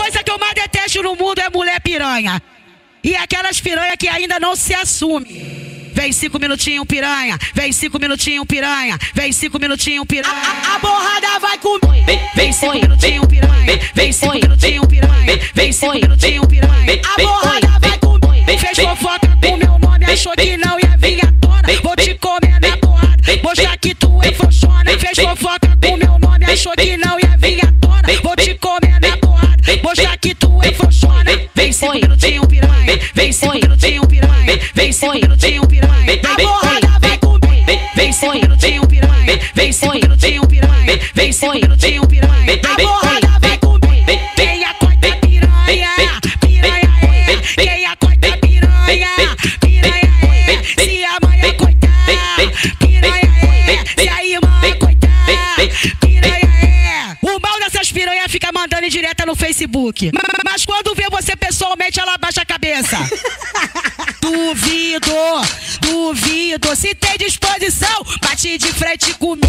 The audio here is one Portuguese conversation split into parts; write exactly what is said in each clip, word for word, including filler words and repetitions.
coisa que eu mais detesto no mundo é mulher piranha. E aquelas piranha que ainda não se assume. Vem cinco minutinhos piranha, vem cinco minutinhos piranha, vem cinco minutinhos piranha. A, a, a borrada vai comer. Vem, vem cinco minutinhos piranha, vem cinco minutinhos piranha, vem cinco minutinhos piranha. A borrada vai comer. Fez fofoca com meu nome, achou que não ia vir à tona. Vou te comer na porrada, mostrar que tu é frouxona. Fez fofoca com meu nome, achou que não ia vir à tona. Vou te comer na porrada, mostrar que tu é frouxona. Vem cinco minutinhos piranha, vem cinco minutinhos piranha, vem cinco minutinhos piranha. A borrada vai comer. Vem cinco minutinhos piranha, vem cinco minutinhos piranha, vem cinco minutinhos piranha. A borrada vai comer. Quem acorda piranha, piranha é. Quem acorda piranha, piranha é. Se a mãe é coitada, piranha é. Se a irmã é coitada, piranha é. O mal dessas piranha fica mandando em direta no Facebook. Mas quando vê você pessoalmente, ela baixa a cabeça. Duvido, duvido, se tem disposição, bate de frente comigo.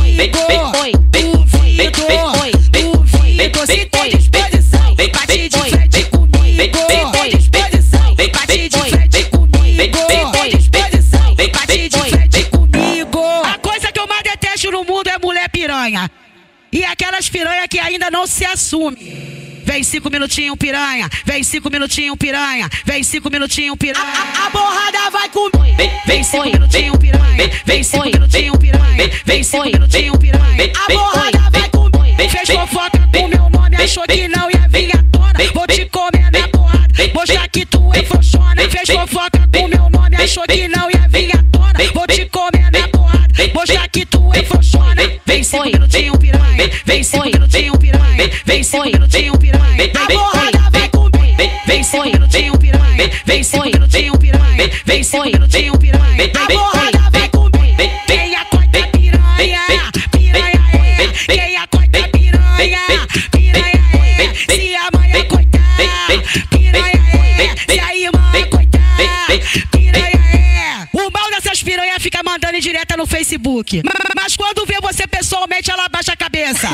Duvido, duvido, se tem disposição, bate de frente comigo. Tem disposição, bate de frente comigo. Tem disposição, bate de frente comigo. A coisa que eu mais detesto no mundo é mulher piranha. E aquelas piranha que ainda não se assume. Vem cinco minutinhos piranha, vem cinco minutinhos piranha, vem cinco minutinhos piranha. A, a, a borrada vai comer. Vem, vem cinco minutinhos piranha, vem cinco minutinhos piranha, vem cinco minutinhos piranha. A borrada vai comer. Fez fofoca com meu nome, achou que não ia vir à tona. Vou te comer na porrada, mostrar que tu é frouxona. Fez fofoca com meu nome, achou que não ia vir à tona. Vou te comer na porrada, mostrar que tu é frouxona. Vem cinco minutinhos piranha, vem cinco minutinhos piranha, vem cinco minutinhos piranha. A borrada vai comer. Vem cinco minutinhos piranha, vem cinco minutinhos piranha, vem cinco minutinhos piranha. A borrada vai comer. Quem acorda piranha, piranha é. Quem acorda piranha, piranha é. Se a mãe é coitada, piranha é. Se a irmã é coitada, piranha é. O mal dessas piranha fica mandando em direta no Facebook. Mas quando vê você pessoalmente, ela baixa a cabeça.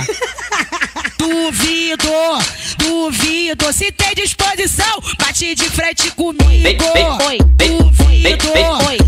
Duvido, duvido, se tem disposição, bate de frente comigo. Duvido,